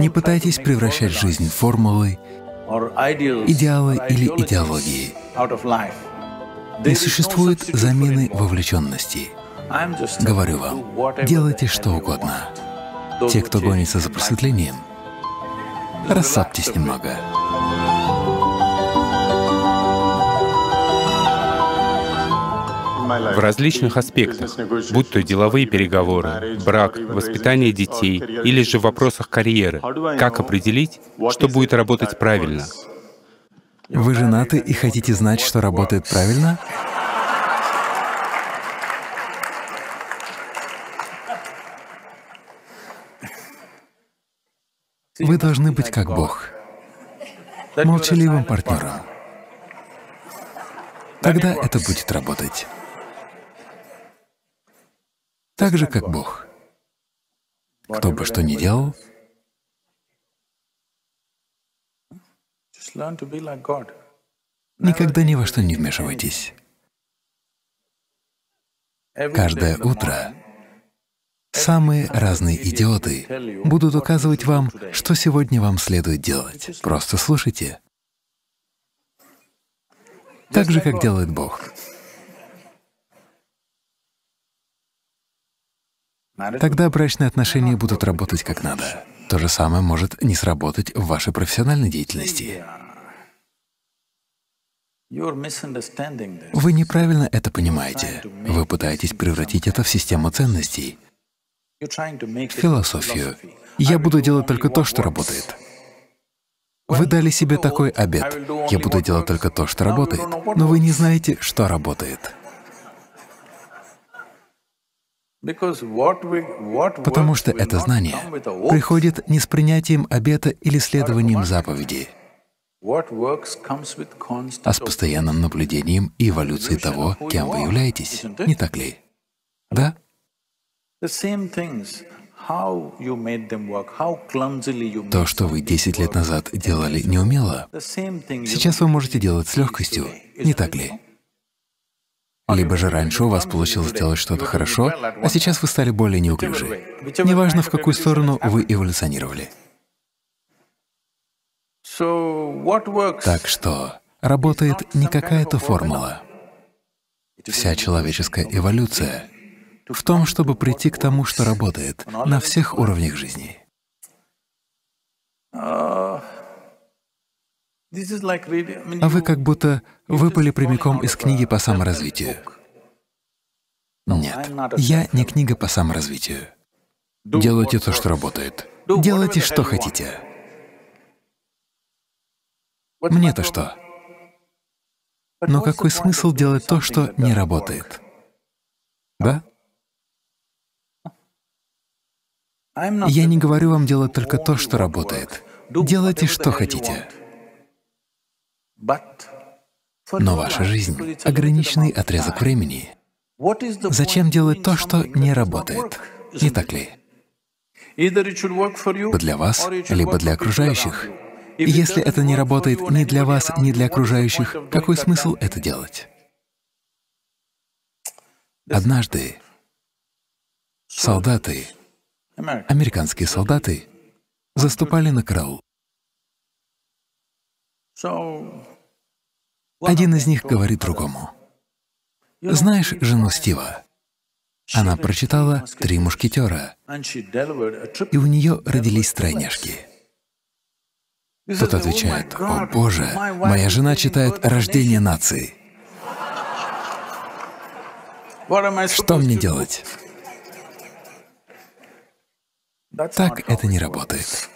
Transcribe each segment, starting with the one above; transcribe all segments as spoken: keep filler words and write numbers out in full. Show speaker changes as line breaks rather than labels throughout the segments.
Не пытайтесь превращать жизнь в формулы, идеалы или идеологии. Не существует замены вовлеченности. Говорю вам, делайте что угодно. Те, кто гонится за просветлением, расслабьтесь немного.
В различных аспектах, будь то деловые переговоры, брак, воспитание детей или же в вопросах карьеры, как определить, что будет работать правильно?
Вы женаты и хотите знать, что работает правильно? Вы должны быть как Бог, молчаливым партнером. Тогда это будет работать. Так же, как Бог. Кто бы что ни делал, никогда ни во что не вмешивайтесь. Каждое утро самые разные идиоты будут указывать вам, что сегодня вам следует делать. Просто слушайте. Так же, как делает Бог. Тогда брачные отношения будут работать как надо. То же самое может не сработать в вашей профессиональной деятельности. Вы неправильно это понимаете. Вы пытаетесь превратить это в систему ценностей, в философию. Я буду делать только то, что работает. Вы дали себе такой обет. Я буду делать только то, что работает. Но вы не знаете, что работает. Потому что это знание приходит не с принятием обета или следованием заповеди, а с постоянным наблюдением и эволюцией того, кем вы являетесь. Не так ли? Да? То, что вы десять лет назад делали неумело, сейчас вы можете делать с легкостью. Не так ли? Либо же раньше у вас получилось делать что-то хорошо, а сейчас вы стали более неуклюжи. Неважно, в какую сторону вы эволюционировали. Так что работает не какая-то формула. Вся человеческая эволюция в том, чтобы прийти к тому, что работает на всех уровнях жизни. А вы как будто выпали прямиком из книги по саморазвитию. Нет, я не книга по саморазвитию. Делайте то, что работает. Делайте, что хотите. Мне-то что? Но какой смысл делать то, что не работает? Да? Я не говорю вам делать только то, что работает. Делайте, что хотите. Но ваша жизнь — ограниченный отрезок времени. Зачем делать то, что не работает? Не так ли? Либо для вас, либо для окружающих. И если это не работает ни для вас, ни для окружающих, какой смысл это делать? Однажды солдаты, американские солдаты, заступали на караул. Один из них говорит другому: «Знаешь жену Стива? Она прочитала «Три мушкетера», и у нее родились тройняшки». Тот отвечает: «О Боже, моя жена читает «Рождение нации». Что мне делать?» Так это не работает.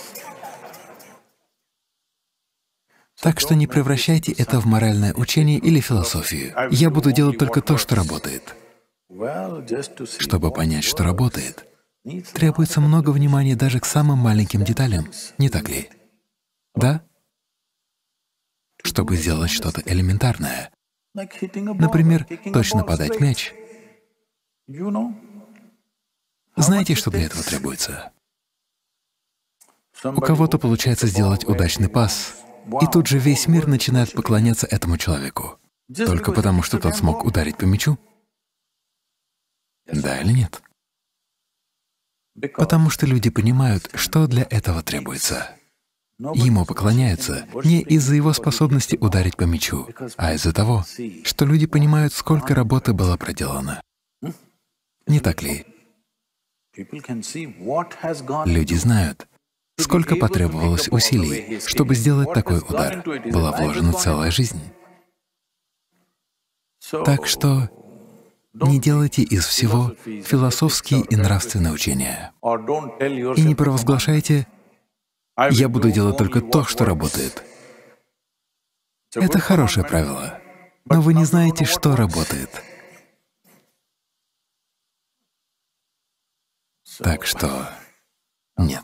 Так что не превращайте это в моральное учение или философию. Я буду делать только то, что работает. Чтобы понять, что работает, требуется много внимания даже к самым маленьким деталям, не так ли? Да? Чтобы сделать что-то элементарное, например, точно подать мяч. Знаете, что для этого требуется? У кого-то получается сделать удачный пас, и тут же весь мир начинает поклоняться этому человеку, только потому что тот смог ударить по мячу. Да или нет? Потому что люди понимают, что для этого требуется. Ему поклоняются не из-за его способности ударить по мячу, а из-за того, что люди понимают, сколько работы было проделано. Не так ли? Люди знают, сколько потребовалось усилий, чтобы сделать такой удар. Была вложена целая жизнь. Так что не делайте из всего философские и нравственные учения. И не провозглашайте: «Я буду делать только то, что работает». Это хорошее правило, но вы не знаете, что работает. Так что нет.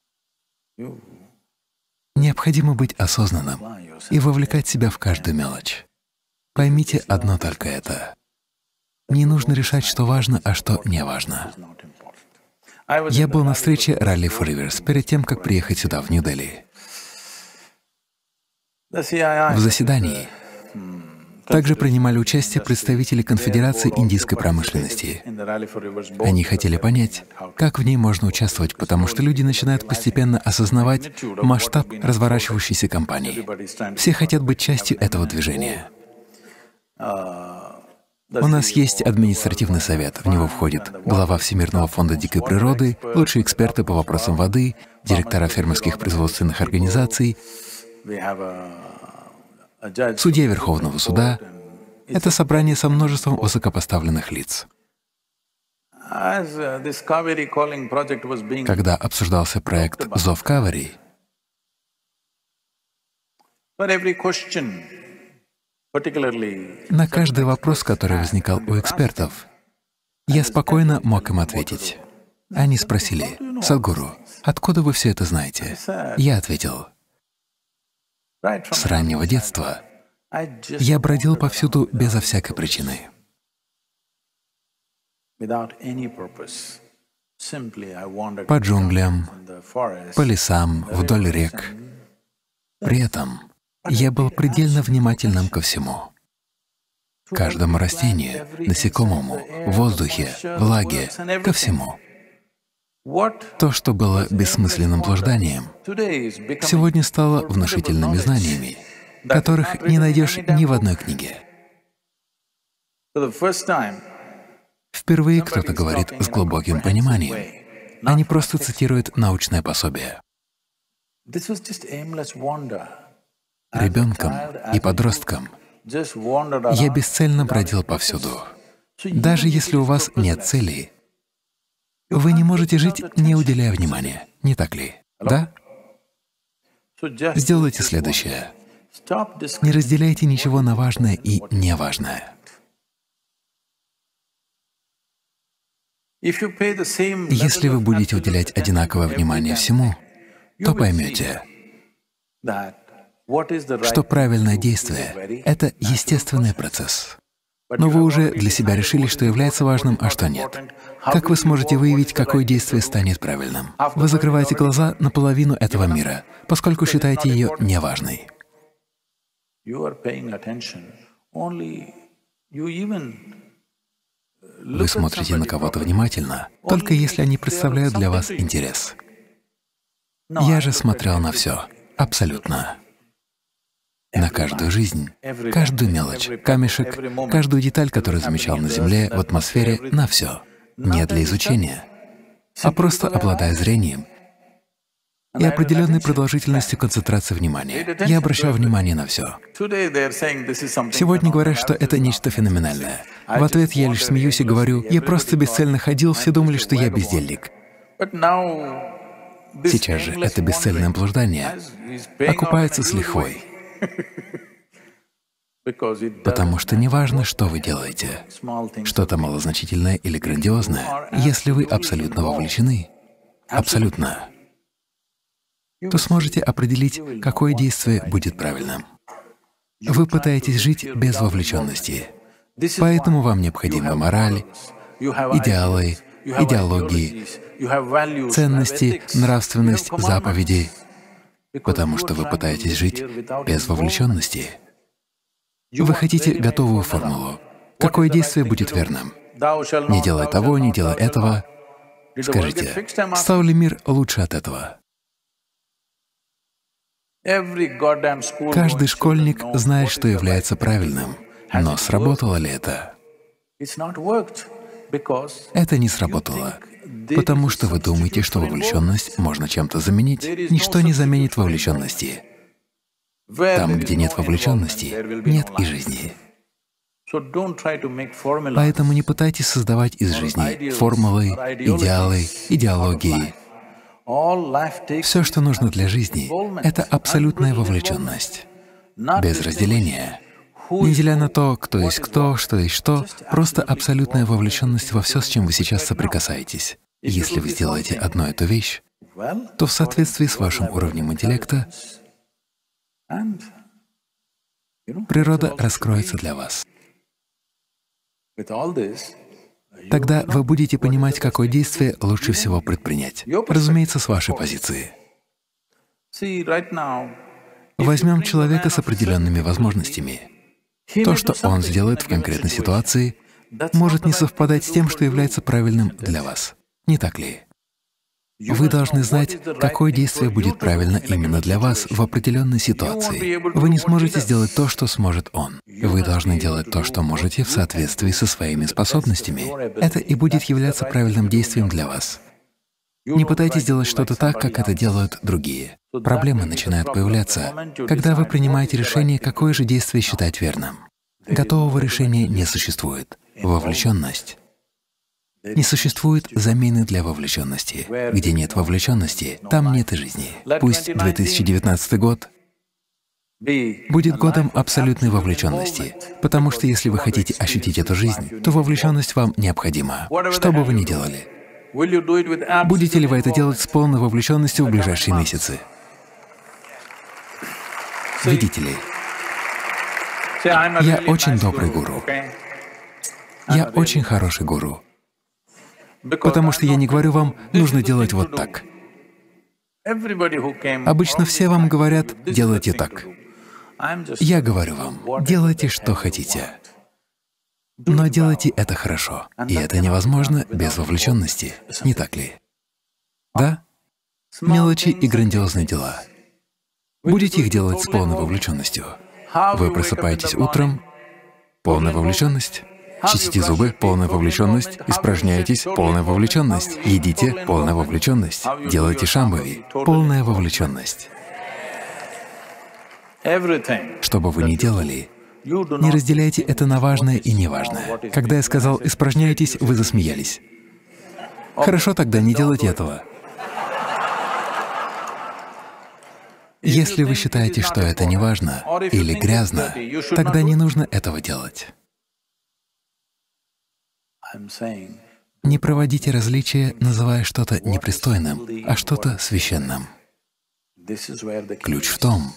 Необходимо быть осознанным и вовлекать себя в каждую мелочь. Поймите одно только это. Не нужно решать, что важно, а что не важно. Я был на встрече Rally for Rivers перед тем, как приехать сюда, в Нью-Дели. В заседании также принимали участие представители Конфедерации индийской промышленности. Они хотели понять, как в ней можно участвовать, потому что люди начинают постепенно осознавать масштаб разворачивающейся кампании. Все хотят быть частью этого движения. У нас есть административный совет, в него входит глава Всемирного фонда дикой природы, лучшие эксперты по вопросам воды, директора фермерских производственных организаций, судья Верховного суда. Это собрание со множеством высокопоставленных лиц. Когда обсуждался проект «Зов Кавери», на каждый вопрос, который возникал у экспертов, я спокойно мог им ответить. Они спросили: «Садхгуру, откуда вы все это знаете?» Я ответил: «С раннего детства я бродил повсюду безо всякой причины. По джунглям, по лесам, вдоль рек. При этом я был предельно внимательным ко всему. Каждому растению, насекомому, воздухе, влаге, ко всему. То, что было бессмысленным блужданием, сегодня стало внушительными знаниями, которых не найдешь ни в одной книге». Впервые кто-то говорит с глубоким пониманием, а не просто цитирует научное пособие. Ребенком и подростком я бесцельно бродил повсюду. Даже если у вас нет цели, вы не можете жить, не уделяя внимания, не так ли? Да? Сделайте следующее. Не разделяйте ничего на важное и неважное. Если вы будете уделять одинаковое внимание всему, то поймете, что правильное действие — это естественный процесс. Но вы уже для себя решили, что является важным, а что нет. Как вы сможете выявить, какое действие станет правильным? Вы закрываете глаза на половину этого мира, поскольку считаете ее неважной. Вы смотрите на кого-то внимательно, только если они представляют для вас интерес. Я же смотрел на все, абсолютно. На каждую жизнь, каждую мелочь, камешек, каждую деталь, которую замечал на Земле, в атмосфере, на все. Не для изучения, а просто обладая зрением и определенной продолжительностью концентрации внимания. Я обращал внимание на все. Сегодня говорят, что это нечто феноменальное. В ответ я лишь смеюсь и говорю: я просто бесцельно ходил, все думали, что я бездельник. Сейчас же это бесцельное блуждание окупается с лихвой. Потому что неважно, что вы делаете, что-то малозначительное или грандиозное, если вы абсолютно вовлечены, абсолютно, то сможете определить, какое действие будет правильным. Вы пытаетесь жить без вовлеченности, поэтому вам необходима мораль, идеалы, идеологии, ценности, нравственность, заповеди, потому что вы пытаетесь жить без вовлеченности. Вы хотите готовую формулу. Какое действие будет верным? Не делай того, не делай этого. Скажите, стал ли мир лучше от этого? Каждый школьник знает, что является правильным, но сработало ли это? Это не сработало, потому что вы думаете, что вовлеченность можно чем-то заменить. Ничто не заменит вовлеченности. Там, где нет вовлеченности, нет и жизни. Поэтому не пытайтесь создавать из жизни формулы, идеалы, идеологии. Все, что нужно для жизни, — это абсолютная вовлеченность, без разделения. Не деля на то, кто есть кто, что есть что, просто абсолютная вовлеченность во все, с чем вы сейчас соприкасаетесь. Если вы сделаете одну эту вещь, то в соответствии с вашим уровнем интеллекта природа раскроется для вас. Тогда вы будете понимать, какое действие лучше всего предпринять. Разумеется, с вашей позиции. Возьмем человека с определенными возможностями. То, что он сделает в конкретной ситуации, может не совпадать с тем, что является правильным для вас. Не так ли? Вы должны знать, какое действие будет правильно именно для вас в определенной ситуации. Вы не сможете сделать то, что сможет он. Вы должны делать то, что можете в соответствии со своими способностями. Это и будет являться правильным действием для вас. Не пытайтесь делать что-то так, как это делают другие. Проблемы начинают появляться, когда вы принимаете решение, какое же действие считать верным. Готового решения не существует. Вовлеченность. Не существует замены для вовлеченности. Где нет вовлеченности, там нет и жизни. Пусть две тысячи девятнадцатый год будет годом абсолютной вовлеченности, потому что если вы хотите ощутить эту жизнь, то вовлеченность вам необходима, что бы вы ни делали. Будете ли вы это делать с полной вовлеченностью в ближайшие месяцы? Видите ли, я очень добрый гуру. Я очень хороший гуру. Потому что я не говорю вам, нужно делать вот так. Обычно все вам говорят, делайте так. Я говорю вам, делайте, что хотите. Но делайте это хорошо. И это невозможно без вовлеченности, не так ли? Да? Мелочи и грандиозные дела. Будете их делать с полной вовлеченностью. Вы просыпаетесь утром — полная вовлеченность. Чистите зубы — полная вовлеченность. Испражняетесь — полная вовлеченность. Едите — полная вовлеченность. Делаете шамбави — полная вовлеченность. Что бы вы ни делали, не разделяйте это на важное и неважное. Когда я сказал «испражняетесь», вы засмеялись. Хорошо, тогда не делайте этого. Если вы считаете, что это неважно или грязно, тогда не нужно этого делать. Не проводите различия, называя что-то непристойным, а что-то священным. Ключ в том,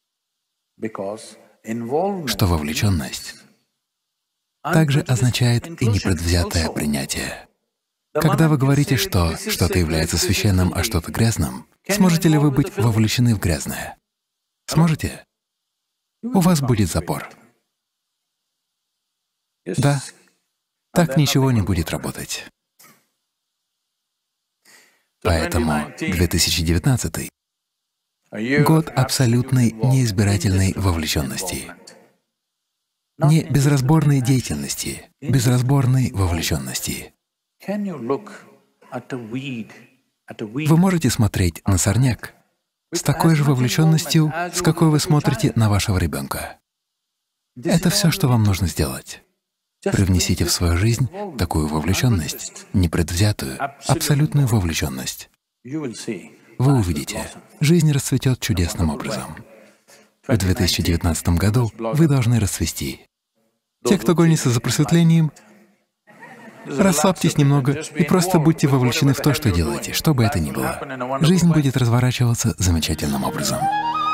что вовлеченность также означает и непредвзятое принятие. Когда вы говорите, что что-то является священным, а что-то грязным, сможете ли вы быть вовлечены в грязное? Сможете? У вас будет запор. Да. Так ничего не будет работать. Поэтому две тысячи девятнадцатый — год абсолютной неизбирательной вовлеченности. Не безразборной деятельности, безразборной вовлеченности. Вы можете смотреть на сорняк с такой же вовлеченностью, с какой вы смотрите на вашего ребенка. Это все, что вам нужно сделать. Привнесите в свою жизнь такую вовлеченность, непредвзятую, абсолютную вовлеченность. Вы увидите, жизнь расцветет чудесным образом. В две тысячи девятнадцатом году вы должны расцвести. Те, кто гонится за просветлением, расслабьтесь немного и просто будьте вовлечены в то, что делаете, что бы это ни было. Жизнь будет разворачиваться замечательным образом.